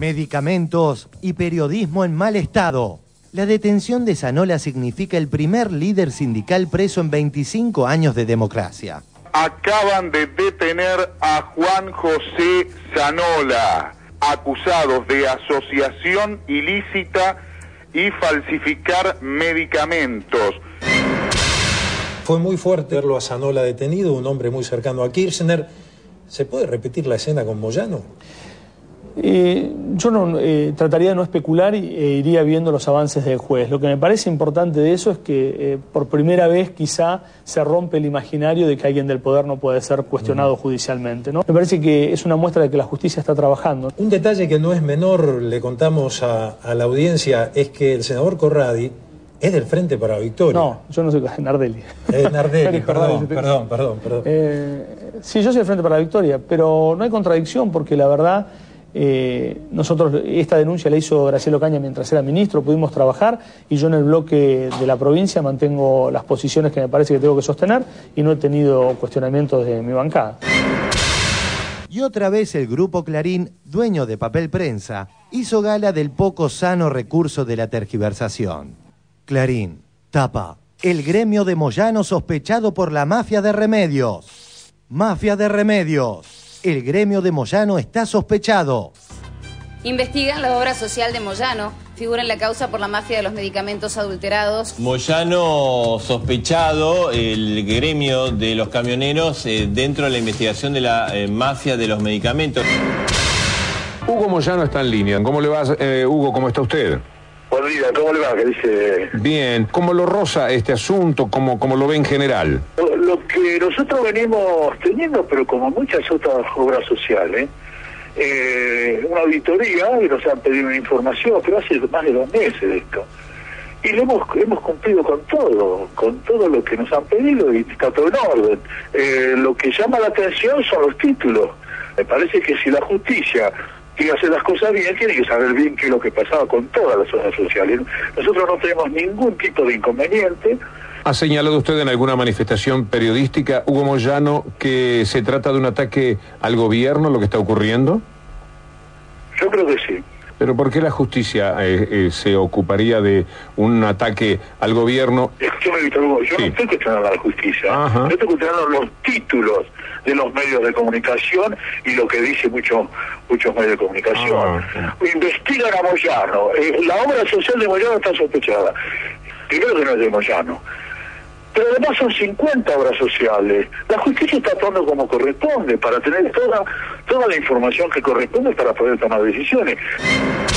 Medicamentos y periodismo en mal estado. La detención de Zanola significa el primer líder sindical preso en 25 años de democracia. Acaban de detener a Juan José Zanola, acusados de asociación ilícita y falsificar medicamentos. Fue muy fuerte verlo a Zanola detenido, un hombre muy cercano a Kirchner. ¿Se puede repetir la escena con Moyano? Yo no, trataría de no especular e iría viendo los avances del juez. Lo que me parece importante de eso es que por primera vez quizá se rompe el imaginario de que alguien del poder no puede ser cuestionado judicialmente, ¿no? Me parece que es una muestra de que la justicia está trabajando. Un detalle que no es menor, le contamos a la audiencia, es que el senador Corradi es del Frente para la Victoria. No, yo no soy Nardelli. Nardelli, perdón. Sí, yo soy del Frente para la Victoria, pero no hay contradicción porque la verdad... nosotros esta denuncia la hizo Graciela Ocaña mientras era ministro, pudimos trabajar y yo en el bloque de la provincia mantengo las posiciones que me parece que tengo que sostener y no he tenido cuestionamientos de mi bancada. Y otra vez el Grupo Clarín, dueño de Papel Prensa, hizo gala del poco sano recurso de la tergiversación. Clarín tapa: el gremio de Moyano sospechado por la mafia de remedios. Mafia de remedios. El gremio de Moyano está sospechado. Investigan la obra social de Moyano. Figura en la causa por la mafia de los medicamentos adulterados. Moyano sospechado, el gremio de los camioneros dentro de la investigación de la mafia de los medicamentos. Hugo Moyano está en línea. ¿Cómo le va, Hugo? ¿Cómo está usted? Buen día, ¿cómo le va? ¿Qué dice? Bien. ¿Cómo lo roza este asunto? ¿Cómo lo ve en general? Lo que nosotros venimos teniendo, pero como muchas otras obras sociales, una auditoría y nos han pedido una información, pero hace más de 2 meses de esto. Y hemos cumplido con todo lo que nos han pedido y está todo en orden. Lo que llama la atención son los títulos. Me parece que si la justicia quiere hacer las cosas bien, tiene que saber bien qué es lo que pasaba con todas las obras sociales. Nosotros no tenemos ningún tipo de inconveniente. ¿Ha señalado usted en alguna manifestación periodística, Hugo Moyano, que se trata de un ataque al gobierno, lo que está ocurriendo? Yo creo que sí. ¿Pero por qué la justicia se ocuparía de un ataque al gobierno? Escúchame, Víctor Hugo, yo no estoy cuestionando a la justicia. Yo estoy cuestionando los títulos de los medios de comunicación y lo que dicen muchos medios de comunicación. Investigan a Moyano. La obra social de Moyano está sospechada. Primero que no es de Moyano. Pero además son 50 obras sociales. La justicia está actuando como corresponde para tener toda la información que corresponde para poder tomar decisiones.